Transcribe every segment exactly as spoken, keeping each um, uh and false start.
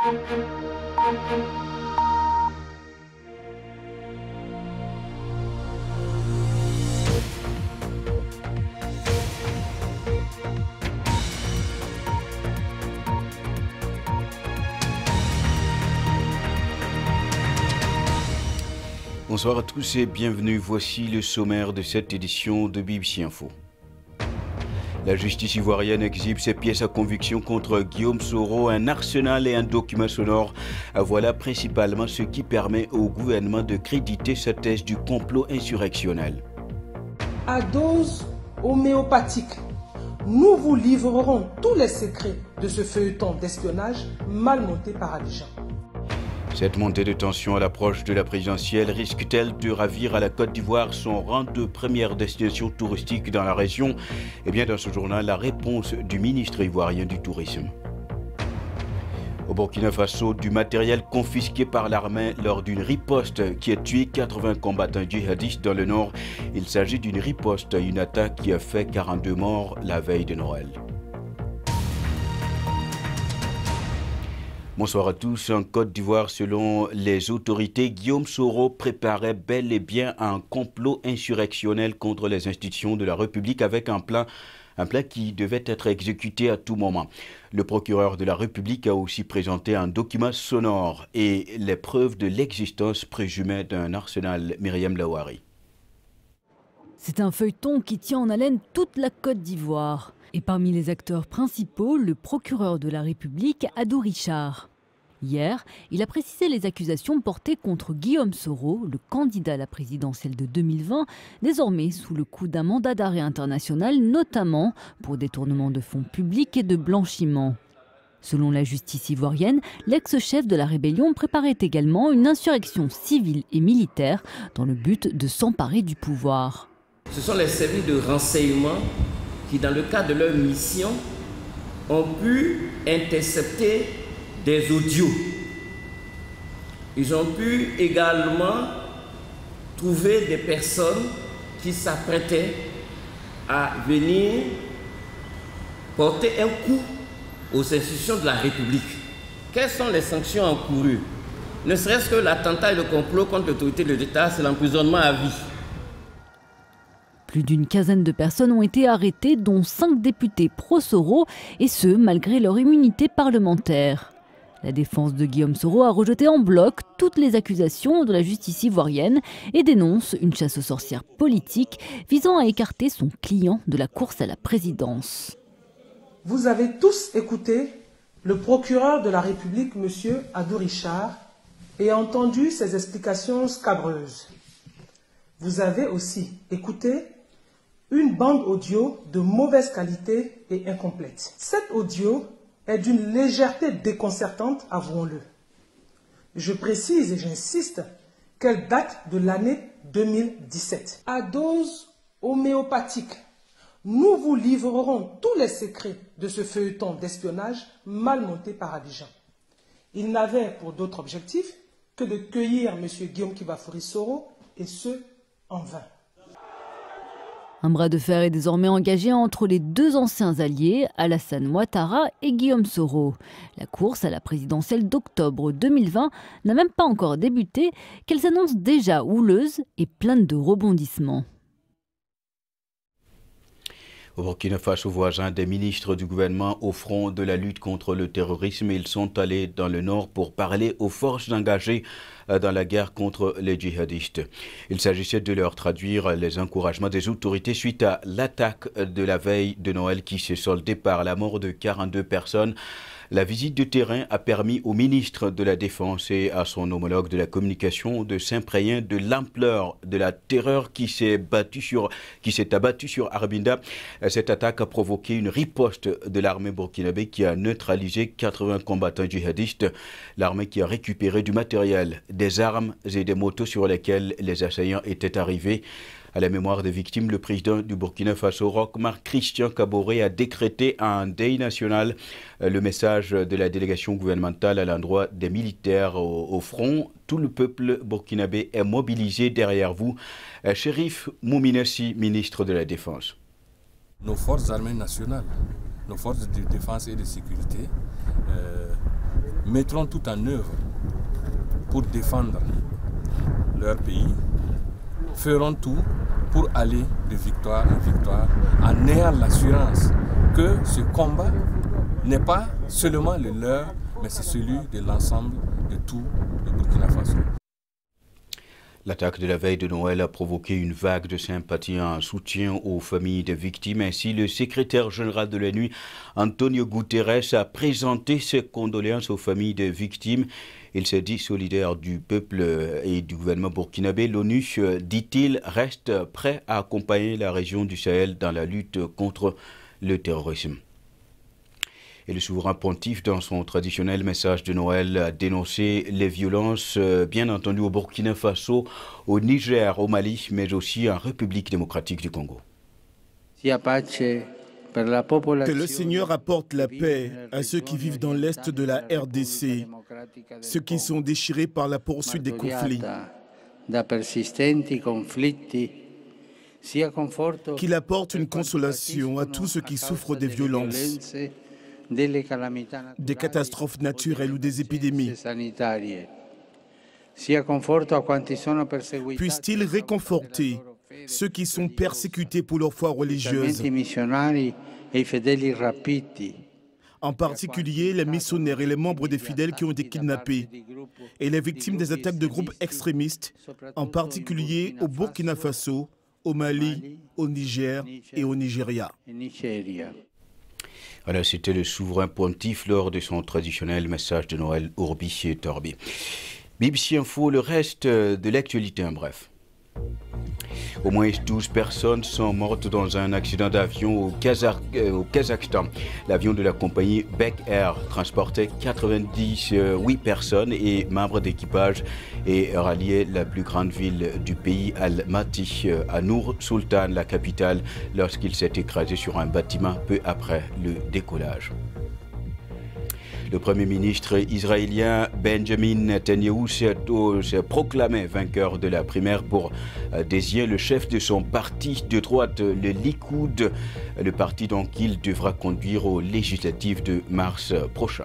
Bonsoir à tous et bienvenue. Voici le sommaire de cette édition de B B C Info. La justice ivoirienne exhibe ses pièces à conviction contre Guillaume Soro, un arsenal et un document sonore. Voilà principalement ce qui permet au gouvernement de créditer sa thèse du complot insurrectionnel. À dose homéopathique, nous vous livrerons tous les secrets de ce feuilleton d'espionnage mal monté par Abidjan. Cette montée de tension à l'approche de la présidentielle risque-t-elle de ravir à la Côte d'Ivoire son rang de première destination touristique dans la région? Eh bien, dans ce journal, la réponse du ministre ivoirien du Tourisme. Au Burkina Faso, du matériel confisqué par l'armée lors d'une riposte qui a tué quatre-vingts combattants djihadistes dans le nord. Il s'agit d'une riposte à une attaque qui a fait quarante-deux morts la veille de Noël. Bonsoir à tous. En Côte d'Ivoire, selon les autorités, Guillaume Soro préparait bel et bien un complot insurrectionnel contre les institutions de la République avec un plan, un plan qui devait être exécuté à tout moment. Le procureur de la République a aussi présenté un document sonore et les preuves de l'existence présumée d'un arsenal. Myriam Lawari. C'est un feuilleton qui tient en haleine toute la Côte d'Ivoire. Et parmi les acteurs principaux, le procureur de la République, Adou Richard. Hier, il a précisé les accusations portées contre Guillaume Soro, le candidat à la présidentielle de deux mille vingt, désormais sous le coup d'un mandat d'arrêt international, notamment pour détournement de fonds publics et de blanchiment. Selon la justice ivoirienne, l'ex-chef de la rébellion préparait également une insurrection civile et militaire dans le but de s'emparer du pouvoir. Ce sont les services de renseignement qui, dans le cadre de leur mission, ont pu intercepter des audios. Ils ont pu également trouver des personnes qui s'apprêtaient à venir porter un coup aux institutions de la République. Quelles sont les sanctions encourues? Ne serait-ce que l'attentat et le complot contre l'autorité de l'État, c'est l'emprisonnement à vie. Plus d'une quinzaine de personnes ont été arrêtées, dont cinq députés pro-Soro, et ce, malgré leur immunité parlementaire. La défense de Guillaume Soro a rejeté en bloc toutes les accusations de la justice ivoirienne et dénonce une chasse aux sorcières politique visant à écarter son client de la course à la présidence. Vous avez tous écouté le procureur de la République, M. Adou Richard, et entendu ses explications scabreuses. Vous avez aussi écouté une bande audio de mauvaise qualité et incomplète. Cet audio est d'une légèreté déconcertante, avouons-le. Je précise et j'insiste qu'elle date de l'année deux mille dix-sept. À dose homéopathique, nous vous livrerons tous les secrets de ce feuilleton d'espionnage mal monté par Abidjan. Il n'avait pour d'autre objectif que de cueillir M. Guillaume Kibafouri Soro, et ce, en vain. Un bras de fer est désormais engagé entre les deux anciens alliés, Alassane Ouattara et Guillaume Soro. La course à la présidentielle d'octobre deux mille vingt n'a même pas encore débuté, qu'elle s'annonce déjà houleuse et pleine de rebondissements. Au Burkina Faso voisin, des ministres du gouvernement au front de la lutte contre le terrorisme, ils sont allés dans le nord pour parler aux forces engagées dans la guerre contre les djihadistes. Il s'agissait de leur traduire les encouragements des autorités suite à l'attaque de la veille de Noël qui s'est soldée par la mort de quarante-deux personnes. La visite de terrain a permis au ministre de la Défense et à son homologue de la communication de s'imprégner de l'ampleur de la terreur qui s'est battue sur, qui s'est abattue sur Arbinda. Cette attaque a provoqué une riposte de l'armée burkinabé qui a neutralisé quatre-vingts combattants djihadistes. L'armée qui a récupéré du matériel, des armes et des motos sur lesquelles les assaillants étaient arrivés. À la mémoire des victimes, le président du Burkina Faso, Roch-Marc Christian Kaboré, a décrété un deuil national. Le message de la délégation gouvernementale à l'endroit des militaires au, au front. Tout le peuple burkinabé est mobilisé derrière vous. Chérif Mouminassi, ministre de la Défense. Nos forces armées nationales, nos forces de défense et de sécurité, euh, mettront tout en œuvre pour défendre leur pays, feront tout pour aller de victoire en victoire en ayant l'assurance que ce combat n'est pas seulement le leur, mais c'est celui de l'ensemble de tout le Burkina Faso. L'attaque de la veille de Noël a provoqué une vague de sympathie en soutien aux familles des victimes. Ainsi, le secrétaire général de l'ONU, Antonio Guterres, a présenté ses condoléances aux familles des victimes. Il s'est dit solidaire du peuple et du gouvernement burkinabé. L'ONU, dit-il, reste prêt à accompagner la région du Sahel dans la lutte contre le terrorisme. Et le souverain pontife, dans son traditionnel message de Noël, a dénoncé les violences, bien entendu, au Burkina Faso, au Niger, au Mali, mais aussi en République démocratique du Congo. Que le Seigneur apporte la paix à ceux qui vivent dans l'est de la R D C, ceux qui sont déchirés par la poursuite des conflits. Qu'il apporte une consolation à tous ceux qui souffrent des violences, des catastrophes naturelles ou des épidémies. Puisse-t-il réconforter ceux qui sont persécutés pour leur foi religieuse, en particulier les missionnaires et les membres des fidèles qui ont été kidnappés, et les victimes des attaques de groupes extrémistes, en particulier au Burkina Faso, au Mali, au Niger et au Nigeria. Voilà, c'était le souverain pontife lors de son traditionnel message de Noël Urbi et Torbi. B B C Info, le reste de l'actualité en bref. Au moins douze personnes sont mortes dans un accident d'avion au, Kazakh, euh, au Kazakhstan. L'avion de la compagnie Bek Air transportait quatre-vingt-dix-huit personnes et membres d'équipage et ralliait la plus grande ville du pays, Almaty, à Nour Sultan, la capitale, lorsqu'il s'est écrasé sur un bâtiment peu après le décollage. Le Premier ministre israélien Benjamin Netanyahu s'est proclamé vainqueur de la primaire pour désigner le chef de son parti de droite, le Likoud, le parti donc qu'il devra conduire aux législatives de mars prochain.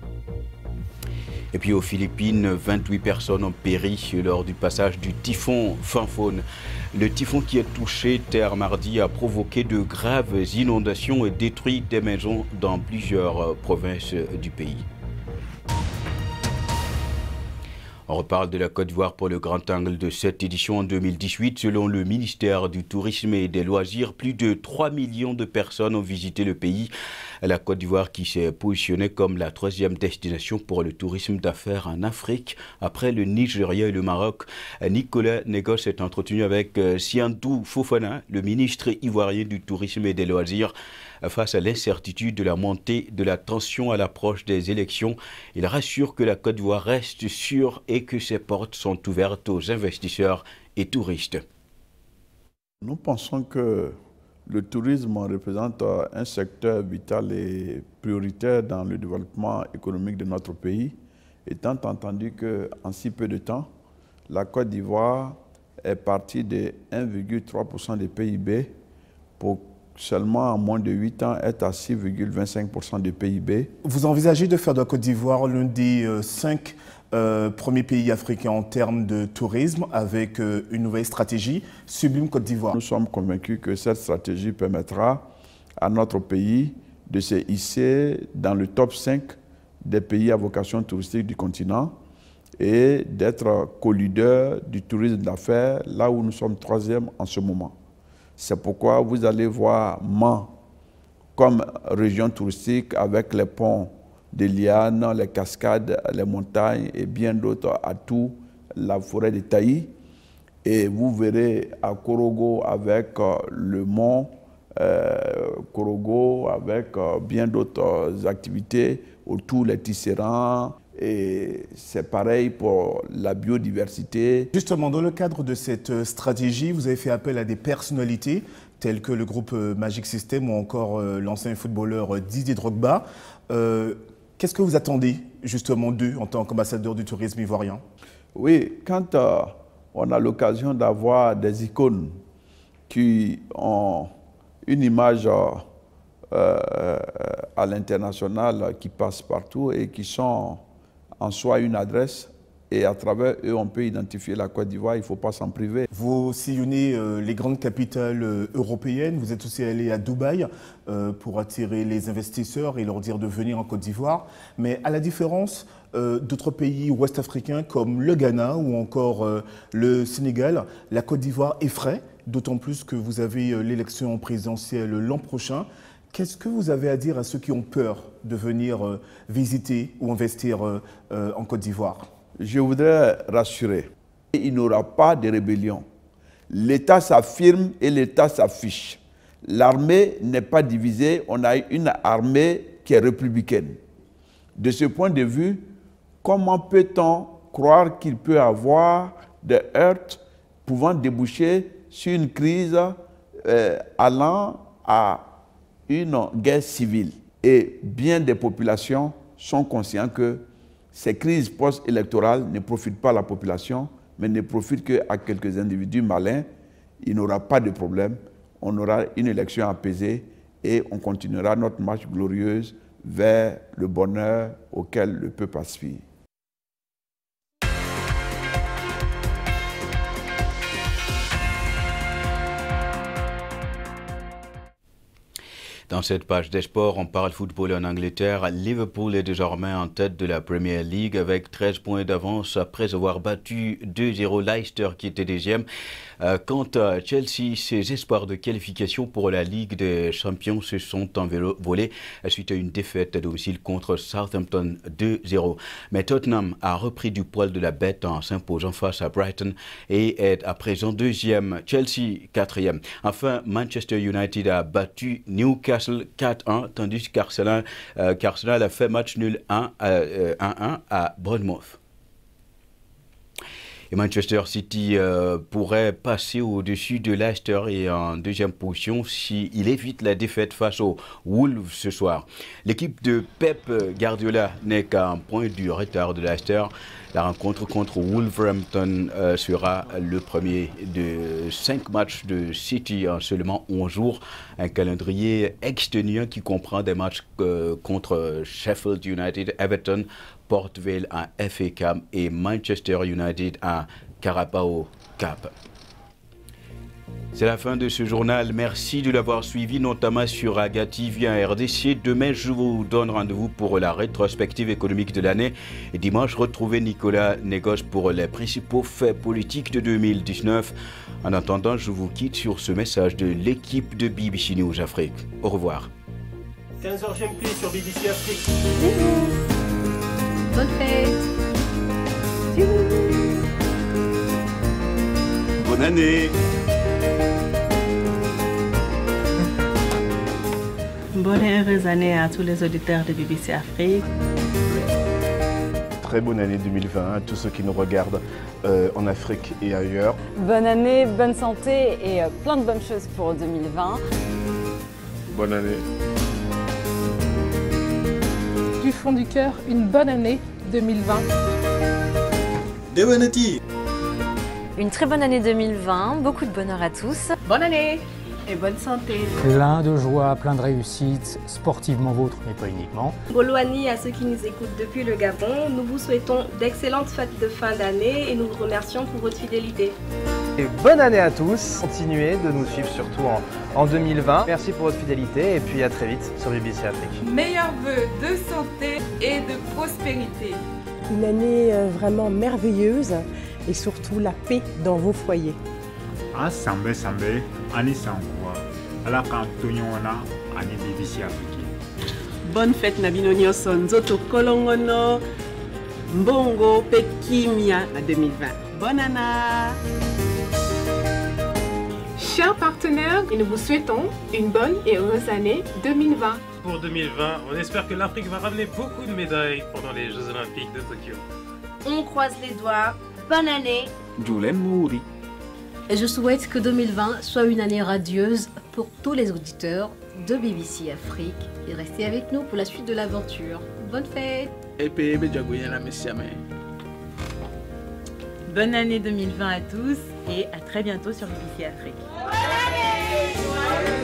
Et puis aux Philippines, vingt-huit personnes ont péri lors du passage du typhon Phamphone. Le typhon qui a touché terre mardi a provoqué de graves inondations et détruit des maisons dans plusieurs provinces du pays. On reparle de la Côte d'Ivoire pour le grand angle de cette édition en deux mille dix-huit. Selon le ministère du Tourisme et des Loisirs, plus de trois millions de personnes ont visité le pays. La Côte d'Ivoire qui s'est positionnée comme la troisième destination pour le tourisme d'affaires en Afrique. Après le Nigeria et le Maroc, Nicolas Négo s'est entretenu avec Siantou Fofana, le ministre ivoirien du Tourisme et des Loisirs. Face à l'incertitude de la montée de la tension à l'approche des élections, il rassure que la Côte d'Ivoire reste sûre et que ses portes sont ouvertes aux investisseurs et touristes. Nous pensons que le tourisme représente un secteur vital et prioritaire dans le développement économique de notre pays, étant entendu qu'en si peu de temps, la Côte d'Ivoire est partie de un virgule trois pour cent du P I B pour seulement en moins de huit ans être à six virgule vingt-cinq pour cent du P I B. Vous envisagez de faire de la Côte d'Ivoire l'un des euh, cinq euh, premiers pays africains en termes de tourisme avec euh, une nouvelle stratégie, Sublime Côte d'Ivoire. Nous sommes convaincus que cette stratégie permettra à notre pays de se hisser dans le top cinq des pays à vocation touristique du continent et d'être co-leader du tourisme d'affaires, là où nous sommes troisième en ce moment. C'est pourquoi vous allez voir Man comme région touristique avec les ponts des lianes, les cascades, les montagnes et bien d'autres atouts, la forêt de Taï. Et vous verrez à Korogo avec le mont euh, Korogo, avec euh, bien d'autres activités autour des tisserands. Et c'est pareil pour la biodiversité. Justement, dans le cadre de cette stratégie, vous avez fait appel à des personnalités telles que le groupe Magic System ou encore l'ancien footballeur Didier Drogba. Euh, Qu'est-ce que vous attendez justement d'eux en tant qu'ambassadeur du tourisme ivoirien? Oui, quand euh, on a l'occasion d'avoir des icônes qui ont une image euh, à l'international qui passe partout et qui sont en soi une adresse et à travers eux, on peut identifier la Côte d'Ivoire, il ne faut pas s'en priver. Vous sillonnez euh, les grandes capitales euh, européennes, vous êtes aussi allé à Dubaï euh, pour attirer les investisseurs et leur dire de venir en Côte d'Ivoire. Mais à la différence euh, d'autres pays ouest-africains comme le Ghana ou encore euh, le Sénégal, la Côte d'Ivoire effraie, d'autant plus que vous avez euh, l'élection présidentielle l'an prochain. Qu'est-ce que vous avez à dire à ceux qui ont peur de venir euh, visiter ou investir euh, euh, en Côte d'Ivoire ? Je voudrais rassurer, il n'y aura pas de rébellion. L'État s'affirme et l'État s'affiche. L'armée n'est pas divisée, on a une armée qui est républicaine. De ce point de vue, comment peut-on croire qu'il peut y avoir des heurts pouvant déboucher sur une crise euh, allant à une guerre civile? Et bien des populations sont conscients que ces crises post-électorales ne profitent pas à la population, mais ne profitent qu'à quelques individus malins. Il n'y aura pas de problème. On aura une élection apaisée et on continuera notre marche glorieuse vers le bonheur auquel le peuple aspire. Dans cette page des sports, on parle football en Angleterre. Liverpool est désormais en tête de la Premier League avec treize points d'avance après avoir battu deux zéro Leicester qui était deuxième. Euh, quant à Chelsea, ses espoirs de qualification pour la Ligue des Champions se sont envolés suite à une défaite à domicile contre Southampton deux zéro. Mais Tottenham a repris du poil de la bête en s'imposant face à Brighton et est à présent deuxième. Chelsea quatrième. Enfin, Manchester United a battu Newcastle quatre un, tandis qu'Arsenal euh, qu'Arsenal a fait match nul un un à Bournemouth. Et Manchester City euh, pourrait passer au-dessus de Leicester et en deuxième position s'il évite la défaite face aux Wolves ce soir. L'équipe de Pep Guardiola n'est qu'à un point du retard de Leicester. La rencontre contre Wolverhampton euh, sera le premier de cinq matchs de City en seulement onze jours. Un calendrier exténuant qui comprend des matchs euh, contre Sheffield United, Everton, Port Vale en F A Cup et Manchester United en Carabao Cup. C'est la fin de ce journal. Merci de l'avoir suivi, notamment sur Aga T V en R D C. Demain, je vous donne rendez-vous pour la rétrospective économique de l'année. Et dimanche, retrouvez Nicolas Négoce pour les principaux faits politiques de deux mille dix-neuf. En attendant, je vous quitte sur ce message de l'équipe de B B C News Afrique. Au revoir. quinze heures G M T sur B B C Afrique. Bonne fête. Bonne année. Bonne et heureuse année à tous les auditeurs de B B C Afrique. Très bonne année deux mille vingt à tous ceux qui nous regardent euh, en Afrique et ailleurs. Bonne année, bonne santé et euh, plein de bonnes choses pour deux mille vingt. Bonne année. Du fond du cœur, une bonne année deux mille vingt. De bonne année. Une très bonne année deux mille vingt, beaucoup de bonheur à tous. Bonne année et bonne santé. Plein de joie, plein de réussite, sportivement vôtre, mais pas uniquement. Boloani à ceux qui nous écoutent depuis le Gabon, nous vous souhaitons d'excellentes fêtes de fin d'année et nous vous remercions pour votre fidélité. Et bonne année à tous, continuez de nous suivre surtout en, en deux mille vingt. Merci pour votre fidélité et puis à très vite sur B B C Afrique. Meilleurs vœux de santé et de prospérité. Une année vraiment merveilleuse et surtout la paix dans vos foyers. Ensemble, ensemble, ani sangwa, ala kantonyona, ani B B C Afrique. Bonne fête Nabino Nyonson, Zoto Kolongono, Mbongo, Pekimia à deux mille vingt. Bonne année. Chers partenaires, nous vous souhaitons une bonne et heureuse année deux mille vingt. Pour deux mille vingt, on espère que l'Afrique va ramener beaucoup de médailles pendant les Jeux Olympiques de Tokyo. On croise les doigts. Bonne année. Julen Mouri. Et je souhaite que deux mille vingt soit une année radieuse pour tous les auditeurs de B B C Afrique. Et restez avec nous pour la suite de l'aventure. Bonne fête. Bonne année deux mille vingt à tous et à très bientôt sur B B C Afrique. Bonne année.